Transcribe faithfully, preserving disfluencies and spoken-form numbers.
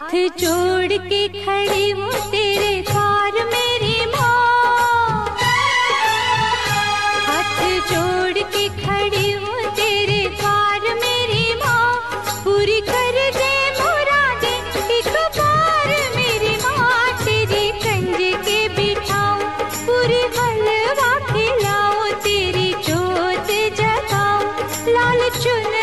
हाथ जोड़ के खड़ी हूँ तेरे द्वार मेरी माँ, हाथ जोड़ के खड़ी हूँ तेरे द्वार मेरी माँ, पूरी कर दे मुरादे एक बार मेरी माँ, तेरी कंज के बिठाऊं पूरी हलवा खिलाऊं, तेरी जोत जगाऊं लाल चुन